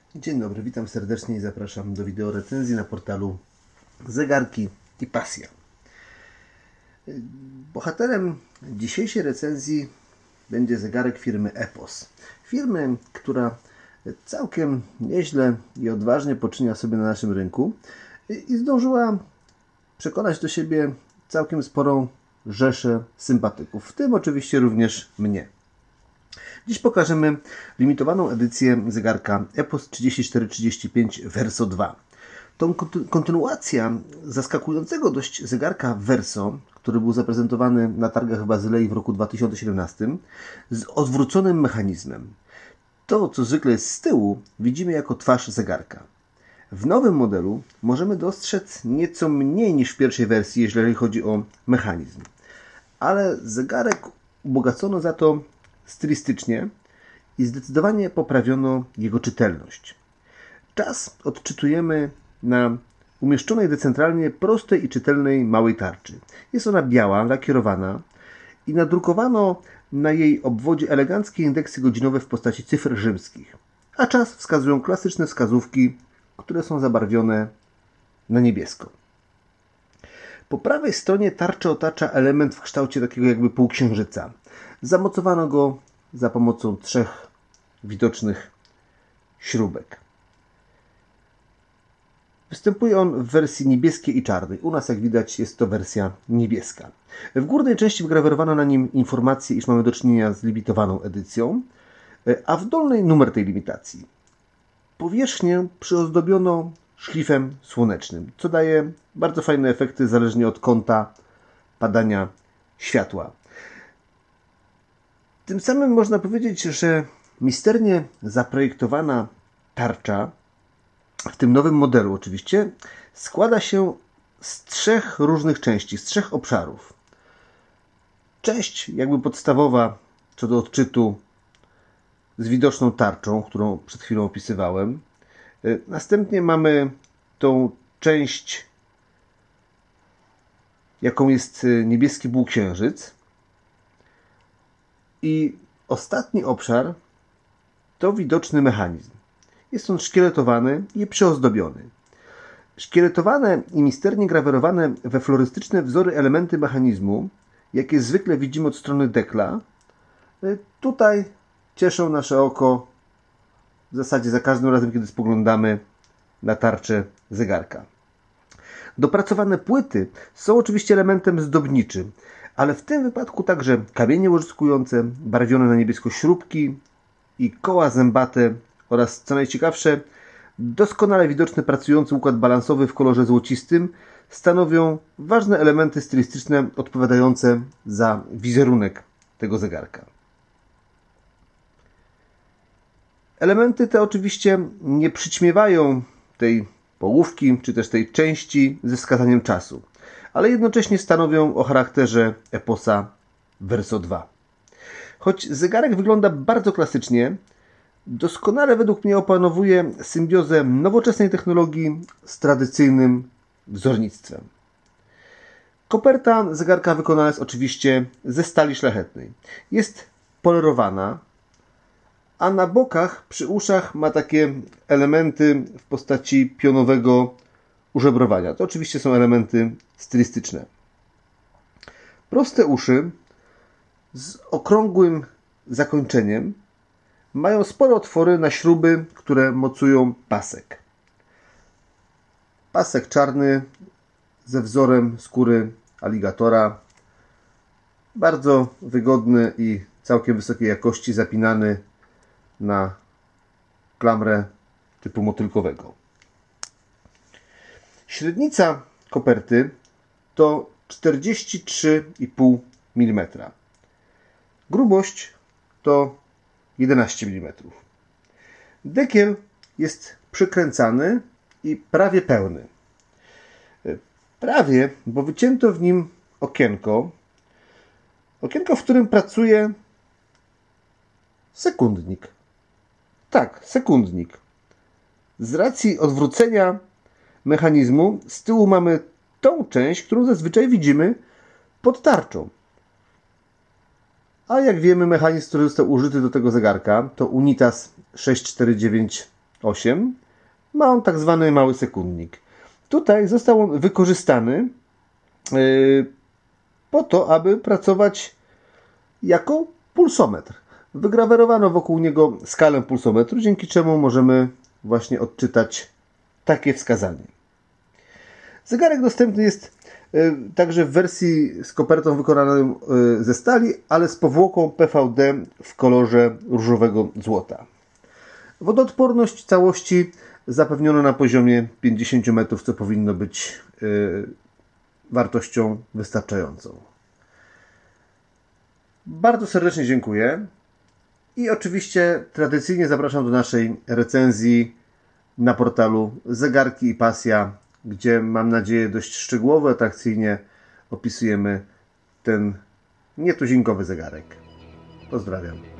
Dzień dobry, witam serdecznie i zapraszam do wideo recenzji na portalu Zegarki i Pasja. Bohaterem dzisiejszej recenzji będzie zegarek firmy Epos. Firmy, która całkiem nieźle i odważnie poczynia sobie na naszym rynku i zdążyła przekonać do siebie całkiem sporą rzeszę sympatyków, w tym oczywiście również mnie. Dziś pokażemy limitowaną edycję zegarka Epos 3435 Verso 2. To kontynuacja zaskakującego dość zegarka Verso, który był zaprezentowany na targach w Bazylei w roku 2017 z odwróconym mechanizmem. To, co zwykle jest z tyłu, widzimy jako twarz zegarka. W nowym modelu możemy dostrzec nieco mniej niż w pierwszej wersji, jeżeli chodzi o mechanizm. Ale zegarek ubogacono za to stylistycznie i zdecydowanie poprawiono jego czytelność. Czas odczytujemy na umieszczonej decentralnie prostej i czytelnej małej tarczy. Jest ona biała, lakierowana i nadrukowano na jej obwodzie eleganckie indeksy godzinowe w postaci cyfr rzymskich, a czas wskazują klasyczne wskazówki, które są zabarwione na niebiesko. Po prawej stronie tarczę otacza element w kształcie takiego jakby półksiężyca. Zamocowano go za pomocą 3 widocznych śrubek. Występuje on w wersji niebieskiej i czarnej. U nas, jak widać, jest to wersja niebieska. W górnej części wgrawerowano na nim informację, iż mamy do czynienia z limitowaną edycją, a w dolnej numer tej limitacji. Powierzchnię przyozdobiono szlifem słonecznym, co daje bardzo fajne efekty zależnie od kąta padania światła. Tym samym można powiedzieć, że misternie zaprojektowana tarcza, w tym nowym modelu oczywiście, składa się z 3 różnych części, z 3 obszarów. Część jakby podstawowa co do odczytu z widoczną tarczą, którą przed chwilą opisywałem. Następnie mamy tą część, jaką jest niebieski półksiężyc. I ostatni obszar to widoczny mechanizm. Jest on szkieletowany i przyozdobiony. Szkieletowane i misternie grawerowane we florystyczne wzory elementy mechanizmu, jakie zwykle widzimy od strony dekla, tutaj cieszą nasze oko w zasadzie za każdym razem, kiedy spoglądamy na tarczę zegarka. Dopracowane płyty są oczywiście elementem zdobniczym, ale w tym wypadku także kamienie łożyskujące, barwione na niebiesko śrubki i koła zębate oraz, co najciekawsze, doskonale widoczny pracujący układ balansowy w kolorze złocistym stanowią ważne elementy stylistyczne odpowiadające za wizerunek tego zegarka. Elementy te oczywiście nie przyćmiewają tej połówki czy też tej części ze wskazaniem czasu, ale jednocześnie stanowią o charakterze Eposa Verso 2. Choć zegarek wygląda bardzo klasycznie, doskonale według mnie opanowuje symbiozę nowoczesnej technologii z tradycyjnym wzornictwem. Koperta zegarka wykonana jest oczywiście ze stali szlachetnej. Jest polerowana, a na bokach przy uszach ma takie elementy w postaci pionowego użebrowania. To oczywiście są elementy stylistyczne. Proste uszy z okrągłym zakończeniem mają spore otwory na śruby, które mocują pasek. Pasek czarny ze wzorem skóry aligatora. Bardzo wygodny i całkiem wysokiej jakości, zapinany na klamrę typu motylkowego. Średnica koperty to 43,5 mm. Grubość to 11 mm. Dekiel jest przykręcany i prawie pełny. Prawie, bo wycięto w nim okienko, w którym pracuje sekundnik. Tak, sekundnik. Z racji odwrócenia mechanizmu z tyłu mamy tą część, którą zazwyczaj widzimy pod tarczą. A jak wiemy, mechanizm, który został użyty do tego zegarka, to Unitas 649 8 ma on tak zwany mały sekundnik. Tutaj został on wykorzystany po to, aby pracować jako pulsometr. Wygrawerowano wokół niego skalę pulsometru, dzięki czemu możemy właśnie odczytać takie wskazanie. Zegarek dostępny jest także w wersji z kopertą wykonaną ze stali, ale z powłoką PVD w kolorze różowego złota. Wodoodporność całości zapewniono na poziomie 50 metrów, co powinno być wartością wystarczającą. Bardzo serdecznie dziękuję i oczywiście tradycyjnie zapraszam do naszej recenzji na portalu Zegarki i Pasja, gdzie mam nadzieję dość szczegółowo, atrakcyjnie opisujemy ten nietuzinkowy zegarek. Pozdrawiam.